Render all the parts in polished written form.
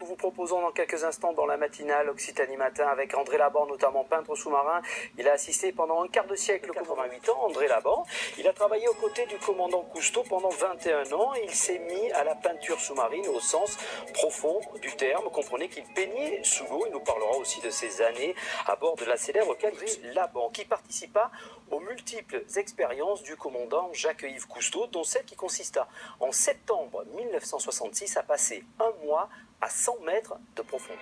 Nous vous proposons dans quelques instants dans la matinale Occitanie Matin avec André Laban, notamment peintre sous-marin. Il a assisté pendant un quart de siècle, 88 ans, André Laban. Il a travaillé aux côtés du commandant Cousteau pendant 21 ans. Il s'est mis à la peinture sous-marine au sens profond du terme. Comprenez qu'il peignait sous l'eau. Il nous parlera aussi de ses années à bord de la célèbre Calypso Laban, qui participa aux multiples expériences du commandant Jacques-Yves Cousteau, dont celle qui consista en septembre 1966 à passer un mois à 100 mètres de profondeur.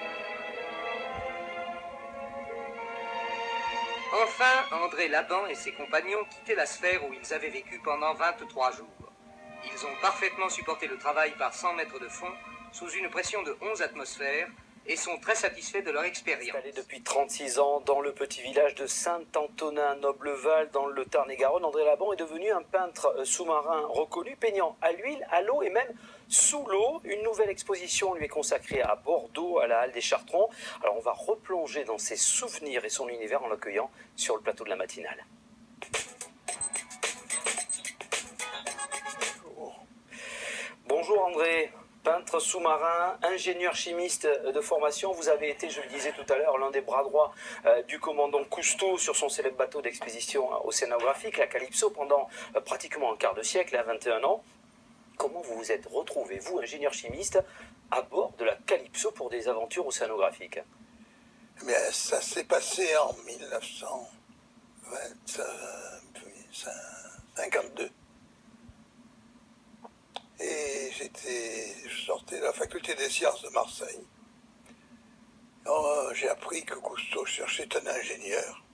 Enfin, André Laban et ses compagnons quittaient la sphère où ils avaient vécu pendant 23 jours. Ils ont parfaitement supporté le travail par 100 mètres de fond, sous une pression de 11 atmosphères, et sont très satisfaits de leur expérience. Installé depuis 36 ans dans le petit village de Saint-Antonin-Nobleval dans le Tarn-et-Garonne, André Laban est devenu un peintre sous-marin reconnu, peignant à l'huile, à l'eau et même sous l'eau. Une nouvelle exposition lui est consacrée à Bordeaux, à la Halle des Chartrons. Alors on va replonger dans ses souvenirs et son univers en l'accueillant sur le plateau de la matinale. Bonjour André. Peintre sous-marin, ingénieur chimiste de formation, vous avez été, je le disais tout à l'heure, l'un des bras droits du commandant Cousteau sur son célèbre bateau d'expédition océanographique, la Calypso, pendant pratiquement un quart de siècle, à 21 ans. Comment vous vous êtes retrouvé, vous, ingénieur chimiste, à bord de la Calypso pour des aventures océanographiques? Mais ça s'est passé en 1952. Et je sortais de la faculté des sciences de Marseille. J'ai appris que Cousteau cherchait un ingénieur.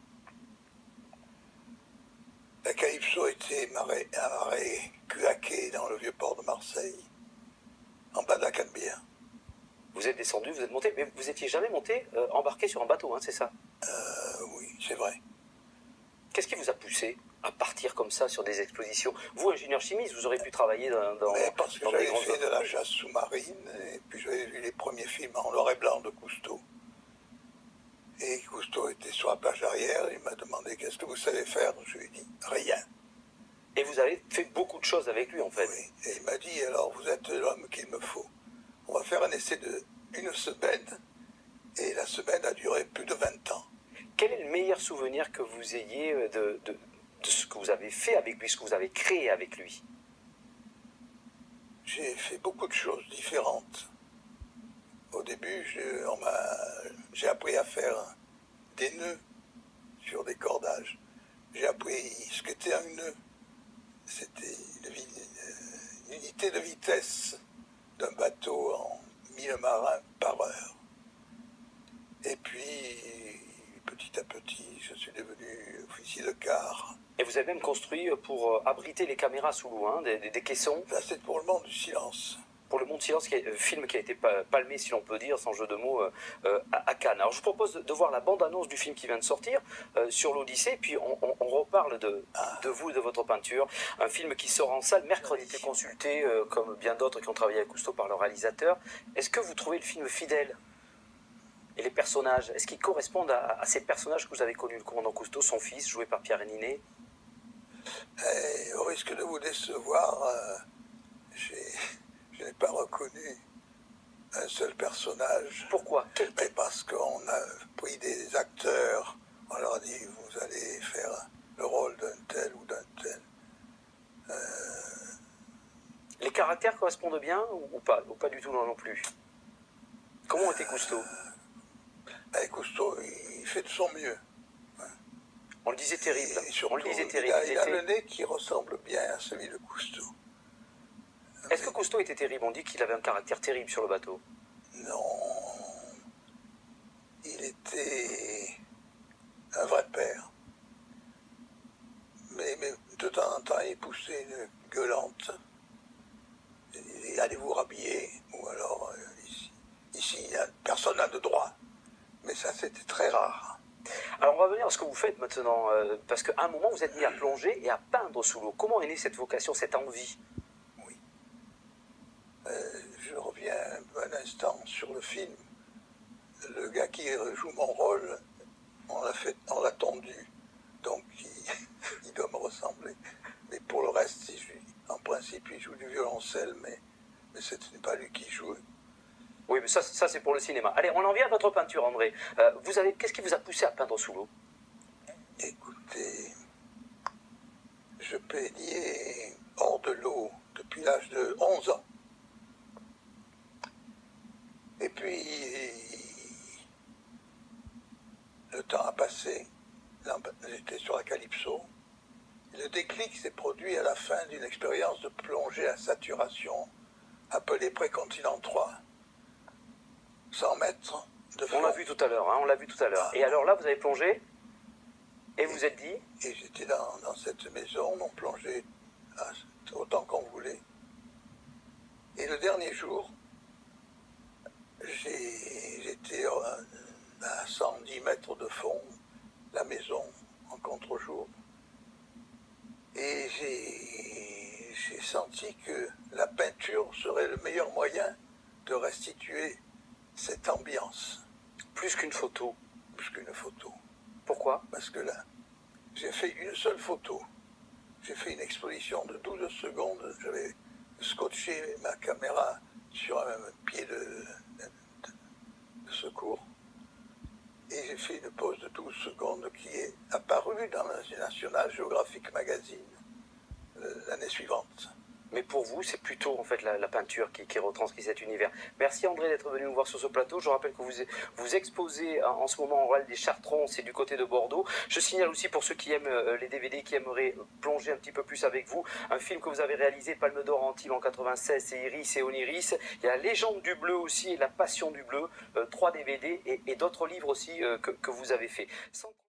La Calypso était amarrée culaquée dans le vieux port de Marseille, en bas de la Canebière. Vous êtes descendu, vous êtes monté, mais vous n'étiez jamais monté, embarqué sur un bateau, hein, c'est ça? Oui, c'est vrai. Qu'est-ce qui vous a poussé à partir comme ça sur des expositions? Vous, ingénieur chimiste, vous auriez pu travailler Mais parce que dans j'avais fait de la chasse sous-marine, et puis j'avais vu les premiers films en noir et blanc de Cousteau. Et Cousteau était sur la plage arrière, il m'a demandé qu'est-ce que vous savez faire. Je lui ai dit rien. Et vous avez fait beaucoup de choses avec lui en fait. Oui, et il m'a dit alors vous êtes l'homme qu'il me faut. On va faire un essai d'une semaine, et la semaine a duré plus de 20 ans. Quel est le meilleur souvenir que vous ayez de ce que vous avez fait avec lui, ce que vous avez créé avec lui? J'ai fait beaucoup de choses différentes. Au début, j'ai appris à faire des nœuds sur des cordages. J'ai appris ce qu'était un nœud. C'était une unité de vitesse d'un bateau en 1000 marins par heure. Et puis, petit à petit, je suis devenu officier de quart. Et vous avez même construit pour abriter les caméras sous l'eau, hein, des caissons. Ça, c'est pour le monde du silence. Pour le Monde Silence, film qui a été palmé, si l'on peut dire, sans jeu de mots, à Cannes. Alors je vous propose de voir la bande-annonce du film qui vient de sortir sur l'Odyssée, puis on reparle de vous et de votre peinture. Un film qui sort en salle mercredi, été consulté, comme bien d'autres qui ont travaillé avec Cousteau, par le réalisateur. Est-ce que vous trouvez le film fidèle? Et les personnages, est-ce qu'ils correspondent à ces personnages que vous avez connus? Le commandant Cousteau, son fils, joué par Pierre Ninet. Au risque de vous décevoir, je n'ai pas reconnu un seul personnage. Pourquoi? Mais parce qu'on a pris des acteurs, on leur a dit vous allez faire le rôle d'un tel ou d'un tel. Les caractères correspondent bien ou pas du tout non plus? Comment était Cousteau? Cousteau, il fait de son mieux. On le disait terrible. Surtout, on le disait terrible. Il a le nez qui ressemble bien à celui de Cousteau. Est-ce que Cousteau était terrible? On dit qu'il avait un caractère terrible sur le bateau. Non. Il était un vrai père. Mais de temps en temps, il poussait une gueulante. Il dit allez vous rhabiller. Ou alors, ici personne n'a de droit. Mais ça, c'était très rare. Alors on va venir à ce que vous faites maintenant, parce qu'à un moment vous êtes mis à plonger et à peindre sous l'eau. Comment est née cette vocation, cette envie? Oui. Je reviens un instant sur le film. Le gars qui joue mon rôle, on l'a tondu. Donc il doit me ressembler. Mais pour le reste, en principe, il joue du violoncelle, mais ce n'est pas lui qui joue. Oui, mais ça c'est pour le cinéma. Allez, on en vient à votre peinture, André. Qu'est-ce qui vous a poussé à peindre sous l'eau? Écoutez, je peignais hors de l'eau depuis l'âge de 11 ans. Et puis, le temps a passé, j'étais sur la Calypso. Le déclic s'est produit à la fin d'une expérience de plongée à saturation appelée Précontinent 3. 100 mètres de fond. On l'a vu tout à l'heure, hein, on l'a vu tout à l'heure. Et alors là, vous avez plongé et vous êtes dit? Et j'étais dans cette maison, on plongeait autant qu'on voulait. Et le dernier jour, j'étais à 110 mètres de fond, la maison en contre-jour. Et j'ai senti que la peinture serait le meilleur moyen de restituer cette ambiance. Plus qu'une photo. Plus qu'une photo. Pourquoi? Parce que là, j'ai fait une seule photo. J'ai fait une exposition de 12 secondes. J'avais scotché ma caméra sur un pied de secours. Et j'ai fait une pause de 12 secondes qui est apparue dans le National Geographic Magazine l'année suivante. Mais pour vous, c'est plutôt en fait la peinture qui retranscrit cet univers. Merci André d'être venu nous voir sur ce plateau. Je rappelle que vous exposez en ce moment au Royal des Chartrons, c'est du côté de Bordeaux. Je signale aussi pour ceux qui aiment les DVD, qui aimeraient plonger un petit peu plus avec vous, un film que vous avez réalisé, Palme d'Or Antibes en 96, c'est Iris et Oniris. Il y a La Légende du Bleu aussi et La Passion du Bleu, 3 DVD et d'autres livres aussi que vous avez fait.